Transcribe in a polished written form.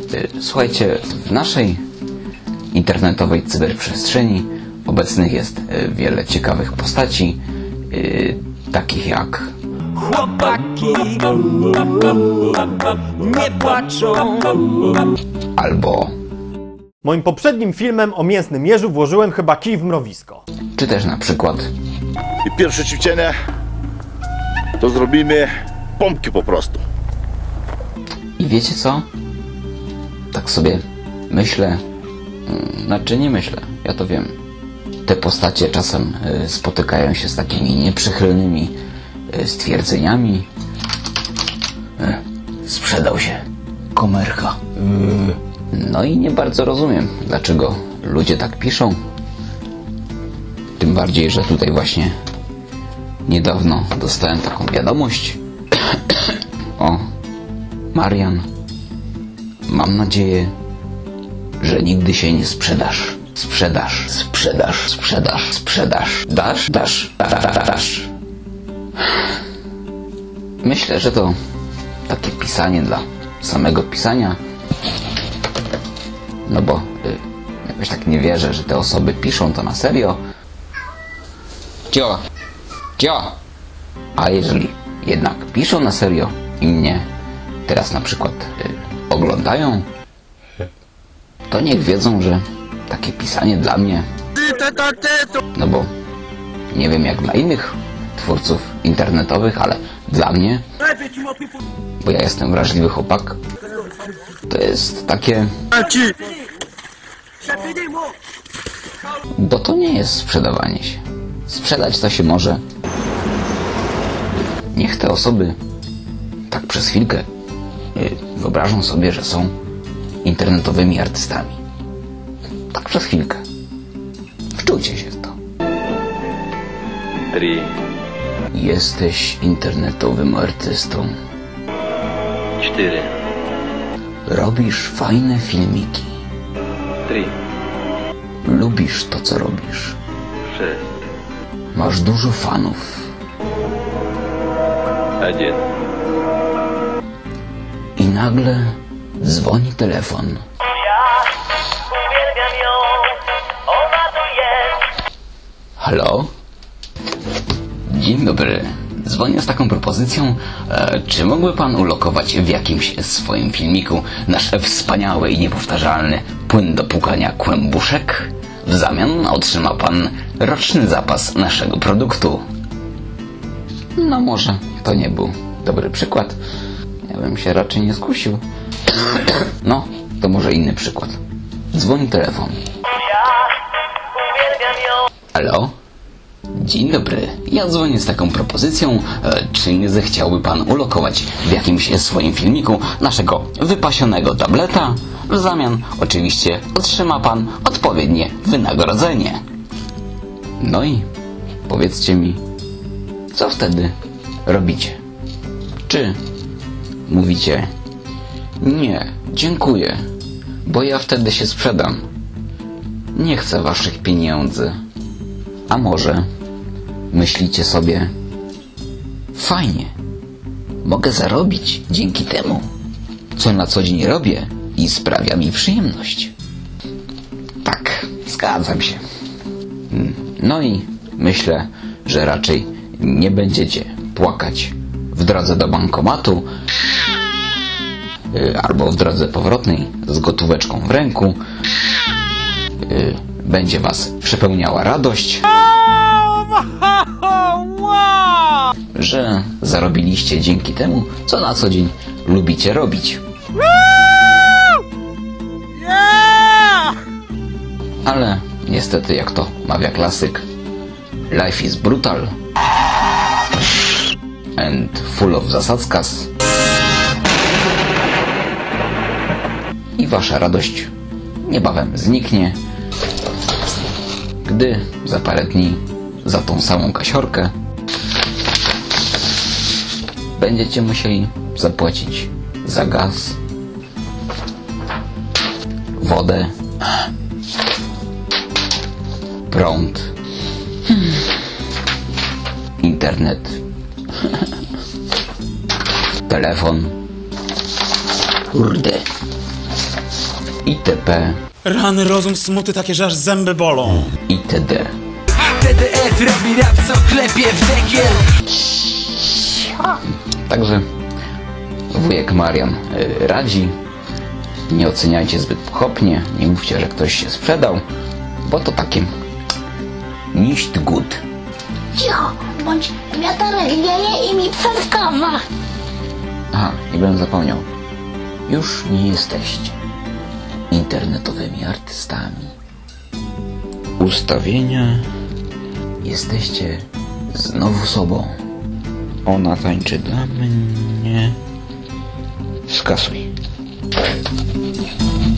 Słuchajcie, w naszej internetowej cyberprzestrzeni obecnych jest wiele ciekawych postaci, takich jak chłopaki nie płaczą. Albo Moim poprzednim filmem o mięsnym jeżu włożyłem chyba kij w mrowisko. czy też na przykład I pierwsze ćwiczenie to zrobimy pompki po prostu. I wiecie co? Tak sobie myślę, znaczy nie myślę, ja to wiem. Te postacie czasem spotykają się z takimi nieprzychylnymi stwierdzeniami. Sprzedał się. Komercha. No i nie bardzo rozumiem, dlaczego ludzie tak piszą. Tym bardziej, że tutaj właśnie niedawno dostałem taką wiadomość. O, Marian, mam nadzieję, że nigdy się nie sprzedasz. Sprzedasz. Dasz. Myślę, że to takie pisanie dla samego pisania. No bo jakoś tak nie wierzę, że te osoby piszą to na serio. Cio! A jeżeli jednak piszą na serio i mnie teraz na przykład oglądają, to niech wiedzą, że takie pisanie dla mnie, no bo nie wiem jak dla innych twórców internetowych, ale dla mnie, bo ja jestem wrażliwy chłopak, to jest takie, bo to nie jest sprzedawanie się. Sprzedać to się może. Niech te osoby tak przez chwilkę wyobrażą sobie, że są internetowymi artystami. Tak przez chwilkę. Wczujcie się w to. 3. Jesteś internetowym artystą. 4. Robisz fajne filmiki. 3. Lubisz to, co robisz. 6. Masz dużo fanów. 1. I nagle dzwoni telefon. Uwielbiam ją, ona tu jest. Halo? Dzień dobry. Dzwonię z taką propozycją. Czy mógłby pan ulokować w jakimś swoim filmiku nasz wspaniały i niepowtarzalny płyn do płukania kłębuszek? W zamian otrzyma pan roczny zapas naszego produktu. No może to nie był dobry przykład. Ja bym się raczej nie skusił. No, to może inny przykład. Dzwoni telefon. Uwielbiam ją. Halo? Dzień dobry. Ja dzwonię z taką propozycją. Czy nie zechciałby pan ulokować w jakimś swoim filmiku naszego wypasionego tableta? W zamian oczywiście otrzyma pan odpowiednie wynagrodzenie. No i powiedzcie mi, co wtedy robicie? Czy mówicie: nie, dziękuję, bo ja wtedy się sprzedam. Nie chcę waszych pieniędzy. A może myślicie sobie: fajnie, mogę zarobić dzięki temu, co na co dzień robię i sprawia mi przyjemność. Tak, zgadzam się. No i myślę, że raczej nie będziecie płakać w drodze do bankomatu albo w drodze powrotnej z gotóweczką w ręku. Będzie was przepełniała radość, że zarobiliście dzięki temu, co na co dzień lubicie robić. Ale niestety, jak to mawia klasyk, life is brutal and full of zasadzkas. I wasza radość niebawem zniknie, gdy za parę dni za tą samą kasiorkę będziecie musieli zapłacić za gaz, wodę, prąd, internet, telefon. Kurde. itp. Rany, rozum, smuty takie, że aż zęby bolą. itd. TDF robi rap, co klepie w dekiel. Także wujek Marian radzi, nie oceniajcie zbyt pochopnie, nie mówcie, że ktoś się sprzedał, bo to takie nicht gut. Cicho, bądź wiaterek wieje i mi przeszkadza. Aha, nie będę zapomniał. Już nie jesteście internetowymi artystami. Ustawienia. Jesteście znowu sobą. Ona tańczy dla mnie. Skasuj.